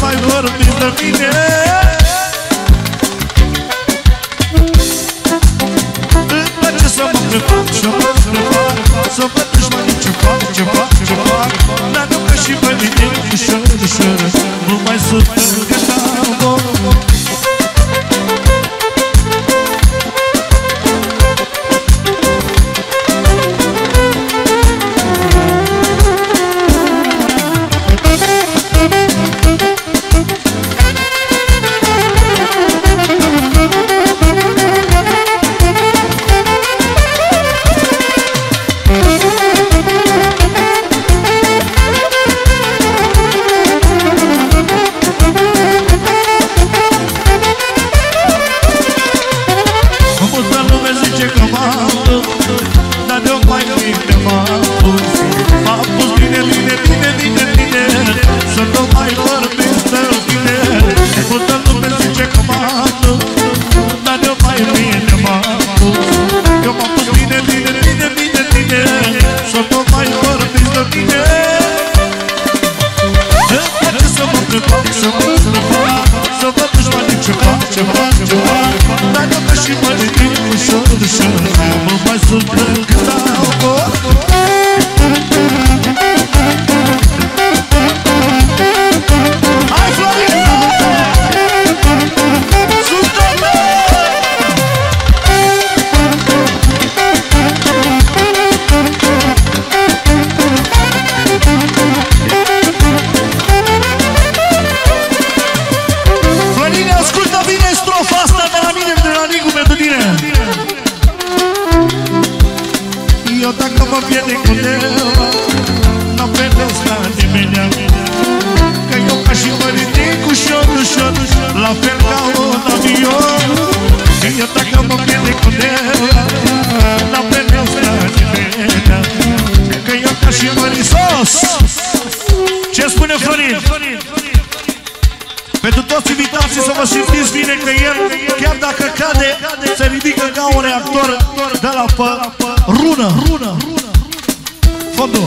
mai vorbiți de mine. Îmi place să mă prefac, să mă prefac, să văd dușmanii ce fac, ce fac, ce fac. Dar nu că și pe mine ușor, ușor nu mai sunt cât am. Pentru toți invitații să vă simțiți bine că el, chiar dacă cade, se ridică ca un reactor de la rună. Fondul.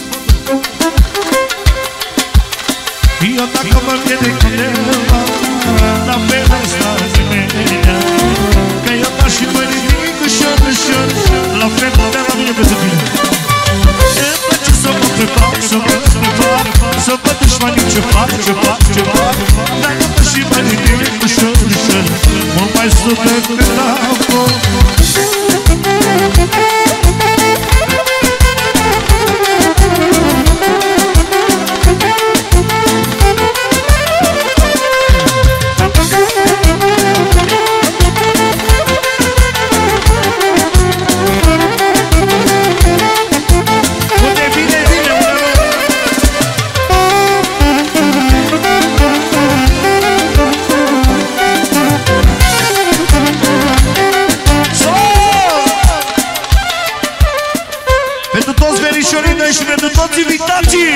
Eu dacă mă pierde undeva, la pena asta zimenea, că eu ca și mă ridic ușor, ușor, la fel de la mine pentru tine. Îmi place să mă prefac, să mă prefac, să văd dușmanii ce fac, ce fac, ce fac. Dar eu ca și mă ridic ușor, ușor, mult mai super decât am fost. Și pentru toți invitații.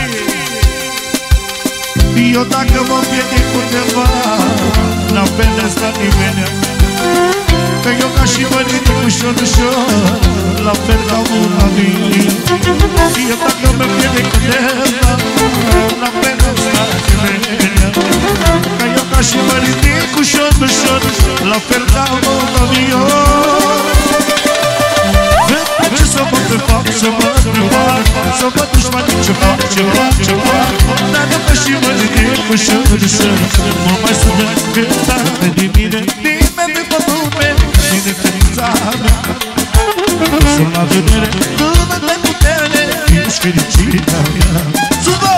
Eu dacă mă pierdec undeva, n-am venit la nimeni, că eu ca și mă ridic ușor, ușor, la fel ca un amic. Eu dacă mă pierdec undeva, n-am venit la nimeni, că eu ca și mă ridic ușor, ușor, la fel ca un amic. Ce să mă prefac, să mă prefac, să văd dușmanii ce fac, ce fac, ce fac. Dar dacă și mă ridic ușor, ușor, mă mai sună cântare de mine. Nimeni de pe lume, din ferința mea, sunt la vedere, până de putere, ești fericirea mea. Zubă!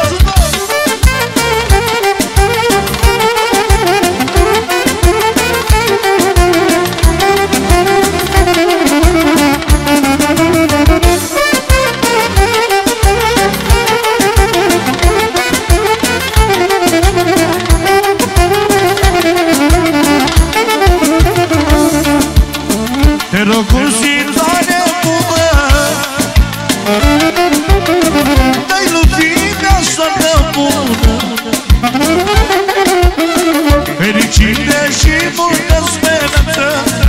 Te rog cu simțare bună, dai lumina să-tă bună, fericire și multă speranță.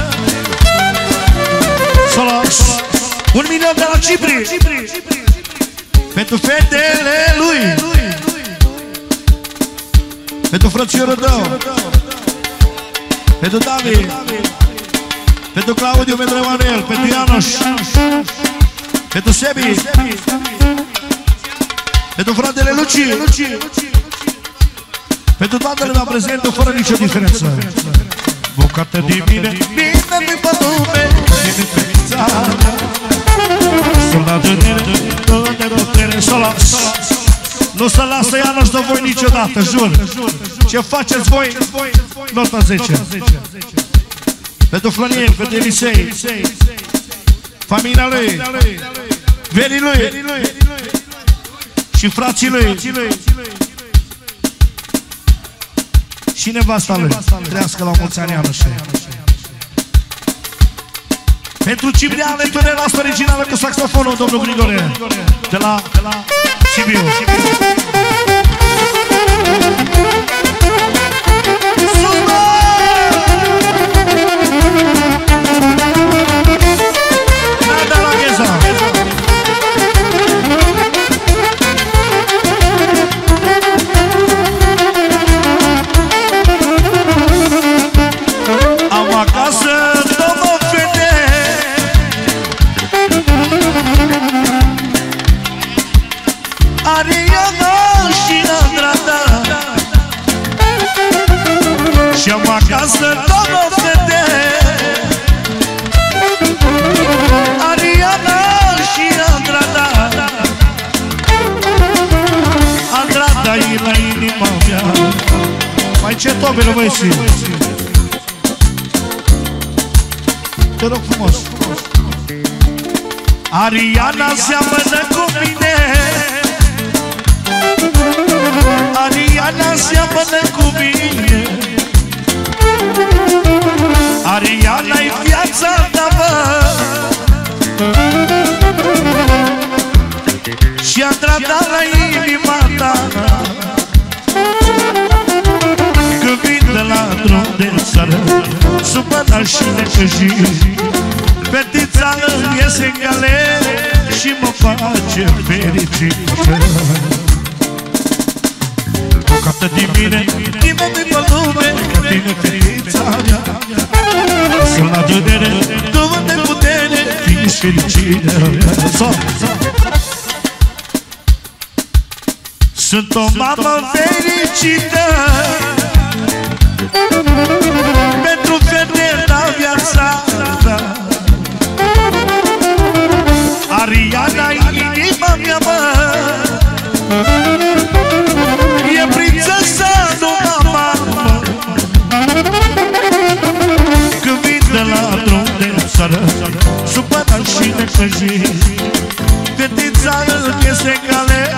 Solos, 1 milion de la Cipri, pentru fetele lui, Pentru frățiorul tău, pentru David, pentru Claudiu, pentru Emanuel, pentru Ianoș, pentru Sebi, pentru fratele Luci, pentru toată lumea prezentă, fără nicio diferență. Bucată de mine, bine pe lume, bine pe țară. Soldatul de putere, solas. Nu se lasă Ianoș de voi niciodată, jur. Ce faceți voi? Nota 10. Pentru Flăniel, pentru Elisei, familia lui, verii lui și frații lui și nevasta lui. Trească la mulți ani, Ianoșe. Pentru Ciprian, entunelastă originală cu saxofonul, domnul Grigore, de la Sibiu. Am acasă două fete, Ariana și Andrada. Și am acasă două fete, Ariana și Andrada. Andrada e la inima mea. Mai ce tobele, băieții? Te rog frumos. Ariana seamănă cu mine, Ariana seamănă cu mine, Ariana-i viața ta, mă, și Andrada la inima ta. Când vin de la drum de țară, supărat și necăjit, fetița îmi iese în cale și mă face fericit. Bucată de mine, nimeni pe lume, ca tine, fetița mea. Sunt la durere, cuvânt de putere, fii-și fericită. Sunt o mamă fericită pentru fete la viața ta. Ariana-i inima mea, mă, e prințesa, nu mama. Când vin de la drum de țară, supărat și necăjit, fetița îmi iese cale,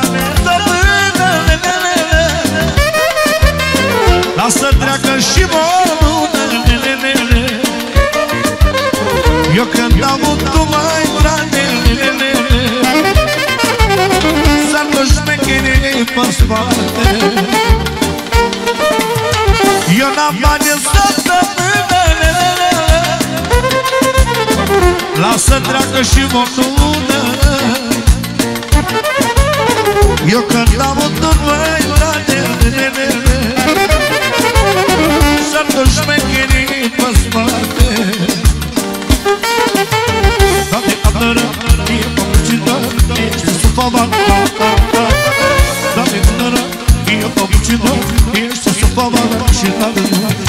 lasă treacă și morună. Eu când am avut tu mai frate, s-ar dă șmechere pe spate. Eu n-am bani în săptămână, lasă treacă și morună. Eu când am avut tu mai frate, s-ar dă șmechere pe spate. Date apără, e pămâncită, ești sufavan. Date apără, e pămâncită, ești sufavan și date.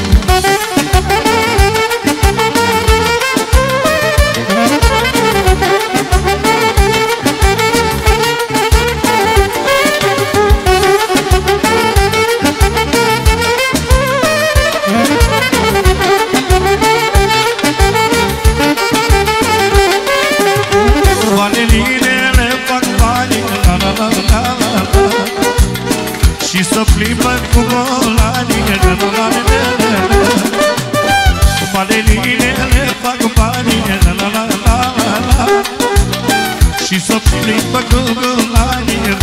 Și să plimbă cu golanii, Balelinele fac banii, și să plimbă cu golanii,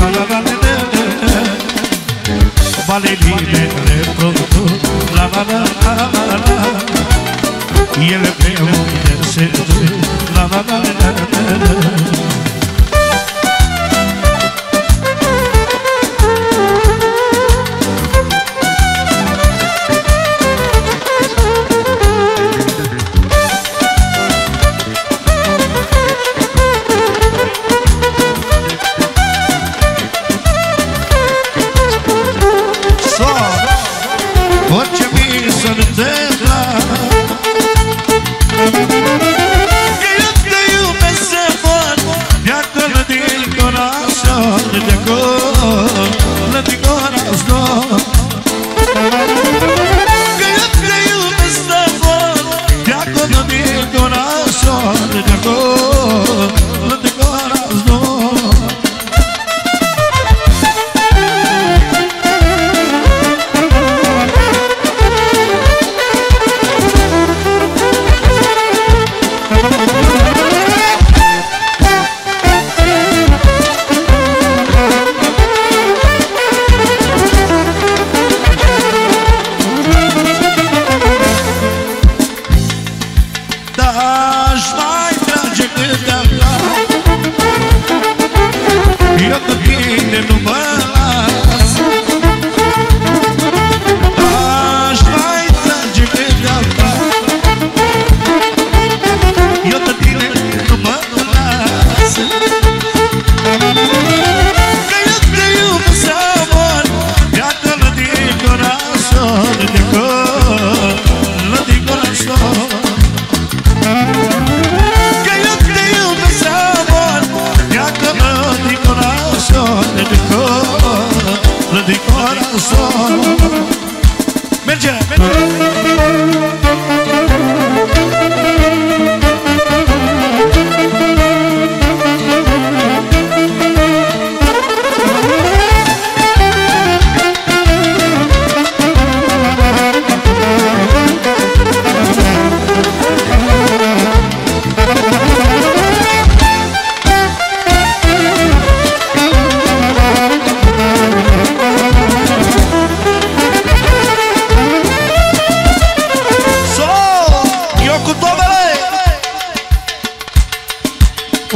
Balelinele produc, ele pe unde se duc,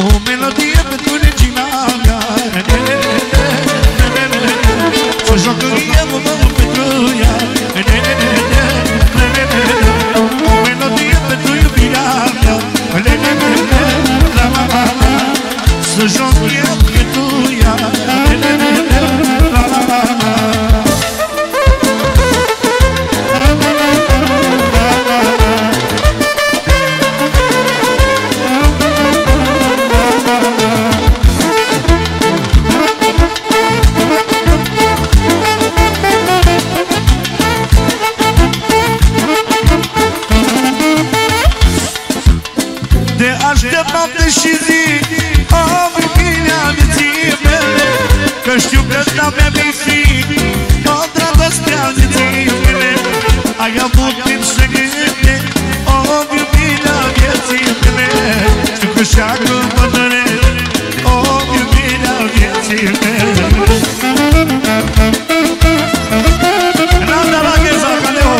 o melodie pentru regina mea. O jocărie mă pentru ea. O melodie pentru iubirea mea. Să joc eu pentru ea. Aștept noapte și zi, am iubirea vieții mele, că știu că ta mea vei fi o dragostea vieții mele. Ai avut timp să gândești o iubirea vieții mele. Știu că și acum mă dorești o iubirea vieții mele. Randa la gheza, caleu!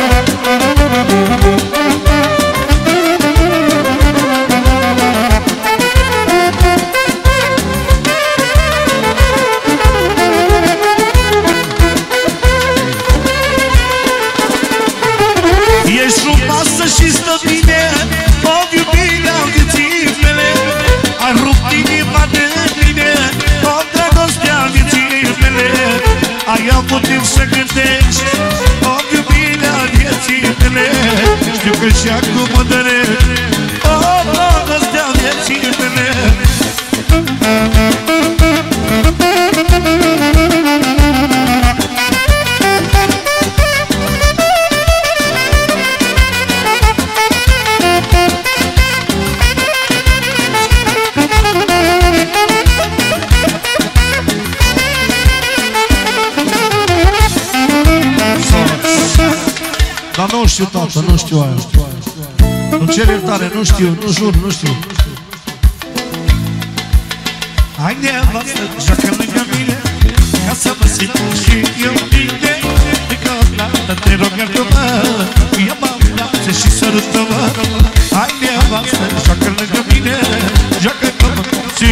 Și stă bine, o iubirea vieții mele. Ai rupt inima de mine, o dragostea vieții mele. Ai avut timp să gândești o iubirea vieții mele. Știu că și acum mă dorești o dragostea vieții mele. Dar nu știu, tată, nu știu aia. Nu cer iertare, nu știu, nu jur, nu știu. Hai nevastă, joacă lângă mine, ca să mă simt și eu bine. Încă o dată te rog, iartă-mă, ia-mă în brațe și sărută-mă. Hai nevastă, joacă lângă mine, joacă-mă și